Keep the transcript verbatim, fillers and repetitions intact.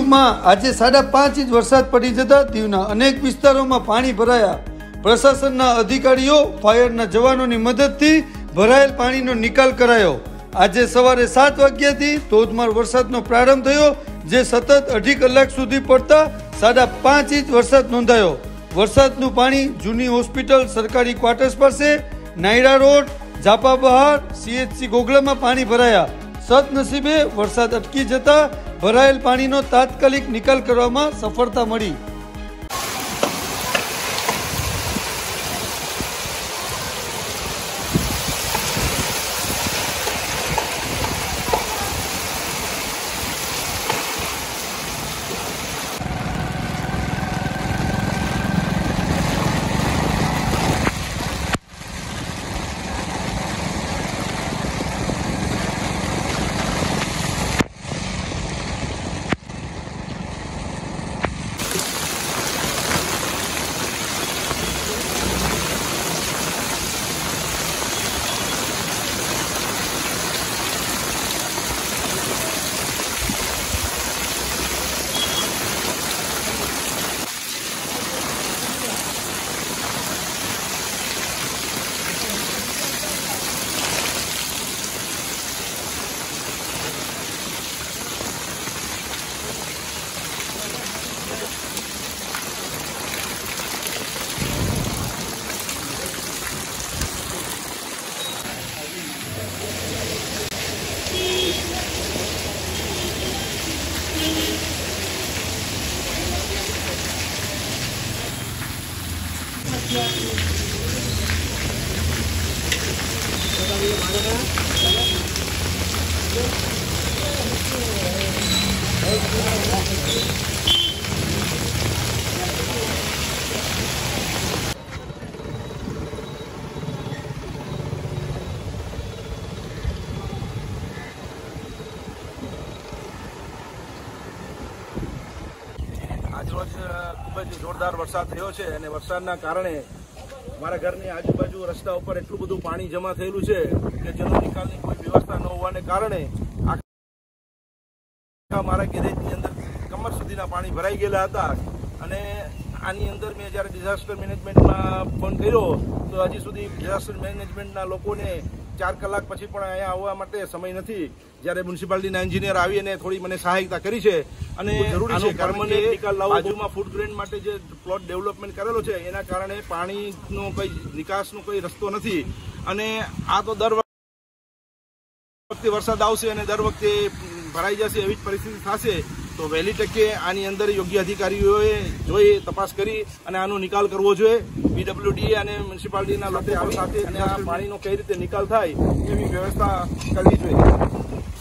દીવમાં આજે સાડા પાંચ ઇંચ વરસાદ પડી જતા દીવના અનેક વિસ્તારોમાં પાણી ભરાયા। પ્રશાસનના અધિકારીઓ ફાયરના જવાનોની મદદથી ભરાયેલ પાણીનો નિકાલ કરાયો। આજે સવારે સાત વાગ્યાથી ધોધમાર વરસાદનો પ્રારંભ થયો, જે સતત અઢી કલાક સુધી પડતા સાડા પાંચ ઇંચ વરસાદ નોંધાયો। વરસાદનું પાણી જૂની હોસ્પિટલ, સરકારી ક્વાર્ટર્સ પાસે, નાયડા રોડ, ઝાપા બહાર, સીએચસી ગોગલામાં પાણી ભરાયા। સદનસીબે વરસાદ અટકી જતા ભરાયેલ પાણીનો તાત્કાલિક નિકાલ કરવામાં સફળતા મળી। આજરોજ ખૂબ જ જોરદાર વરસાદ થયો છે અને વરસાદના કારણે મારા ઘરની આજુબાજુ રસ્તા ઉપર એટલું બધું પાણી જમા થયેલું છે કે જેનો નિકાલની કોઈ વ્યવસ્થા ન હોવાને કારણે આખા મારા ગેરેજની અંદર કમર સુધીના પાણી ભરાઈ ગયેલા હતા। અને આની અંદર મેં જ્યારે ડિઝાસ્ટર મેનેજમેન્ટમાં ફોન કર્યો તો હજી સુધી ડિઝાસ્ટર મેનેજમેન્ટના લોકોને ચાર કલાક પછી પણ અહીંયા આવવા માટે સમય નથી। જ્યારે મ્યુનિસિપાલિટીના એન્જિનિયર આવી અને થોડી મને સહાયતા કરી છે અને જરૂરી છે પરમનન્ટ નિકાલ લાવવો। બાજુમાં ફૂડ ગ્રેન માટે જે પ્લોટ ડેવલપમેન્ટ કરેલો છે એના કારણે પાણીનો કઈ નિકાસનો કોઈ રસ્તો નથી અને આ તો દર વખતે વરસાદ આવશે અને દર વખતે ભરાઈ જશે એવી જ પરિસ્થિતિ થશે। તો વહેલી તકે આની અંદર યોગ્ય અધિકારીઓએ જોઈ તપાસ કરી અને આનો નિકાલ કરવો જોઈએ। પીડબ્લ્યુડી અને મ્યુનિસિપાલિટીના લોકો સાથે અને આ પાણીનો કઈ રીતે નિકાલ થાય એવી વ્યવસ્થા કરવી જોઈએ।